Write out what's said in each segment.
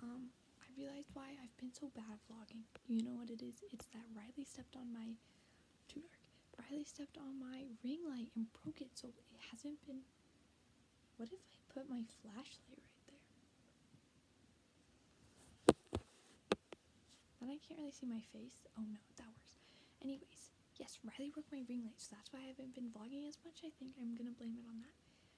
I realized why I've been so bad at vlogging. You know what it is? It's that Riley stepped on my, too dark, Riley stepped on my ring light and broke it, so it hasn't been, what if I put my flashlight right there? Then I can't really see my face. Oh no, that works. Anyways, yes, Riley broke my ring light, so that's why I haven't been vlogging as much. I think I'm gonna blame it on that.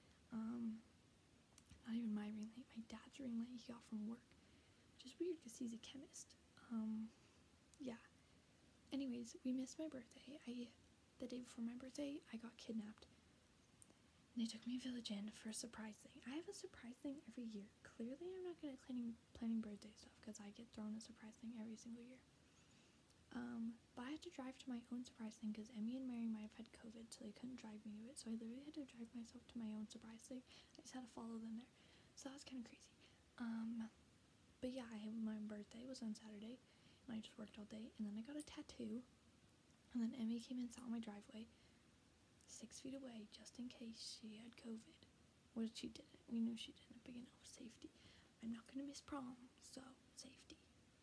Not even my ring light, my dad's ring light he got from work, which is weird because he's a chemist. Yeah. Anyways, we missed my birthday. The day before my birthday, I got kidnapped. And they took me Village Inn for a surprise thing. I have a surprise thing every year. Clearly, I'm not good at planning birthday stuff because I get thrown a surprise thing every single year. But I had to drive to my own surprise thing because Emmy and Mary might have had COVID, so they couldn't drive me to it. So I literally had to drive myself to my own surprise thing. I just had to follow them there. So that was kind of crazy. But yeah, my birthday was on Saturday, and I just worked all day. And then I got a tattoo. And then Emmy came and sat on my driveway, 6 feet away, just in case she had COVID. Well, she didn't. We knew she didn't, but you know, safety. I'm not gonna miss prom, so safety.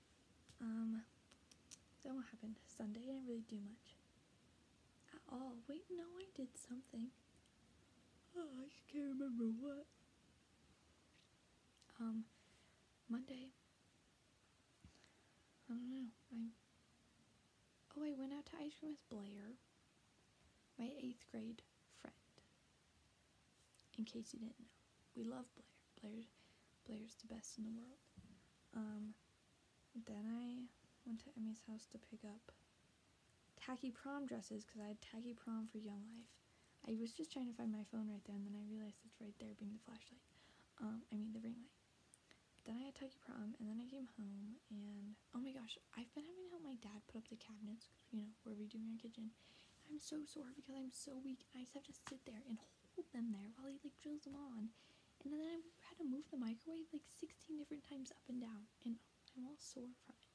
Then what happened? Sunday, I didn't really do much at all. Wait, no, I did something. Oh, I just can't remember what. Monday, I don't know. I went out to ice cream with Blair, my 8th grade friend. In case you didn't know, we love Blair. Blair's the best in the world. Then I went to Emmy's house to pick up tacky prom dresses because I had tacky prom for Young Life. I was just trying to find my phone right there, and then I realized it's right there being the flashlight. The ring light. Then I had tacky prom, and then I came home, and oh my gosh, I've been having to help my dad put up the cabinets because, you know, we're redoing our kitchen. I'm so sore because I'm so weak, and I just have to sit there and hold them there while he like drills them on. And then I had to move the microwave like 16 different times up and down, and I'm all sore from it.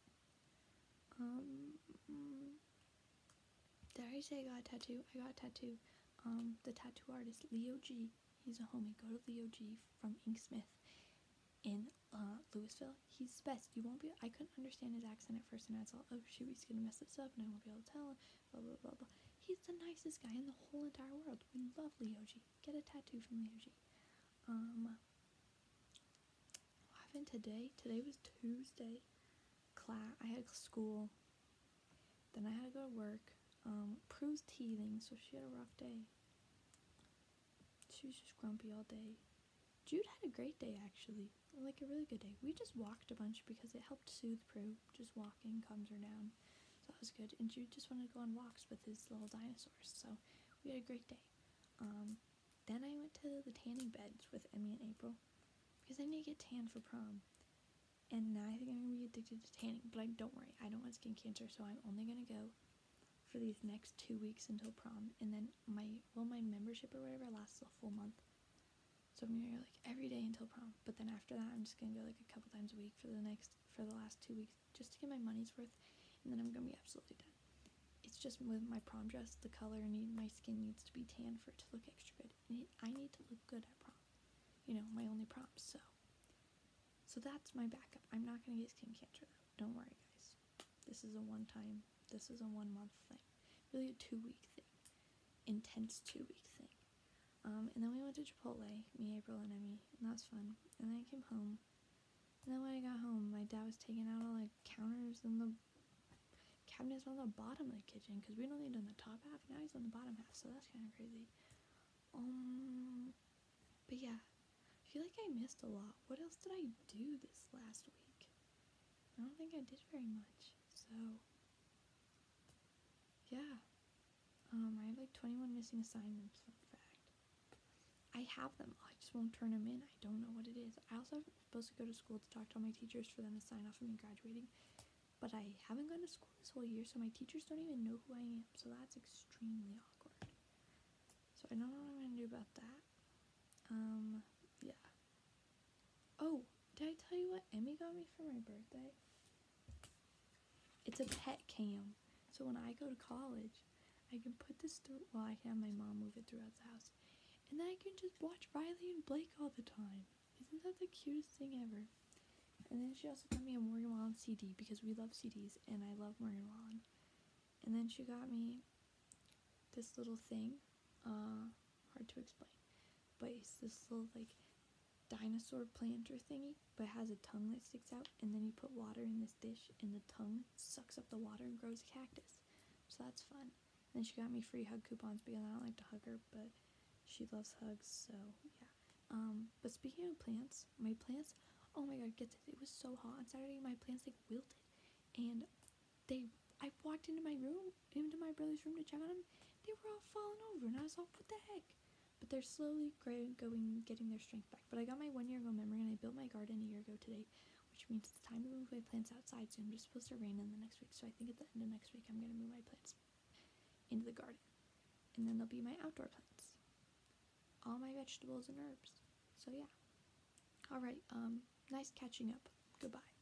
Did I say I got a tattoo? I got a tattoo. The tattoo artist, Leo G, he's a homie. Go to Leo G from Inksmith in Louisville. He's the best. I couldn't understand his accent at first, and I thought, oh shoot, he's gonna mess this up, and I won't be able to tell, blah blah blah blah. He's the nicest guy in the whole entire world. We love Leo G. Get a tattoo from Leo G. What happened today? Today was Tuesday. I had school. Then I had to go to work. Prue's teething, so she had a rough day. She was just grumpy all day. Jude had a great day, actually. Like, a really good day. We just walked a bunch because it helped soothe Prue. Just walking calms her down. So that was good. And Jude just wanted to go on walks with his little dinosaurs. So we had a great day. Then I went to the tanning beds with Emmy and April because I need to get tan for prom. And now I think I'm going to be addicted to tanning. But don't worry, I don't want skin cancer, so I'm only going to go for these next 2 weeks until prom. And then my membership or whatever lasts a full month. So I'm going to go like every day until prom. But then after that, I'm just going to go like a couple times a week for the last 2 weeks just to get my money's worth. And then I'm going to be absolutely done. It's just with my prom dress, the color my skin needs to be tan for it to look extra good. And I need to look good at prom. You know, my only prom, so that's my backup. I'm not going to get skin cancer though. Don't worry, guys. This is a 1 month thing. Really a 2-week thing. Intense 2-week thing. And then we went to Chipotle, me, April, and Emmy, and that was fun. And then I came home. And then when I got home, my dad was taking out all the counters and the cabinets on the bottom of the kitchen because we'd only done the top half. Now he's on the bottom half, so that's kind of crazy. But yeah. I feel like I missed a lot. What else did I do this last week? I don't think I did very much. So, yeah. I have like 21 missing assignments, fun fact. I have them. I just won't turn them in. I don't know what it is. I also am supposed to go to school to talk to all my teachers for them to sign off on me graduating. But I haven't gone to school this whole year, so my teachers don't even know who I am. So that's extremely awkward. So I don't know what I'm going to do about that. Yeah. Oh, did I tell you what Emmy got me for my birthday? It's a pet cam. So when I go to college, I can put this through, I can have my mom move it throughout the house. And then I can just watch Riley and Blake all the time. Isn't that the cutest thing ever? And then she also got me a Morgan Wallen CD because we love CDs and I love Morgan Wallen. And then she got me this little thing, hard to explain, but it's this little like dinosaur planter thingy, but it has a tongue that sticks out, and then you put water in this dish and the tongue sucks up the water and grows a cactus. So that's fun. And then she got me free hug coupons because I don't like to hug her, but she loves hugs, so yeah. But speaking of plants, my plants, oh my god, get this, it was so hot on Saturday, my plants like wilted, and I walked into my brother's room to check on them, they were all falling over, and I was like, what the heck? But they're slowly getting their strength back. But I got my 1 year ago memory, and I built my garden a year ago today, which means it's time to move my plants outside soon. It's supposed to rain in the next week, so I think at the end of next week I'm going to move my plants into the garden. And then they'll be my outdoor plants. All my vegetables and herbs. So yeah. Alright, nice catching up. Goodbye.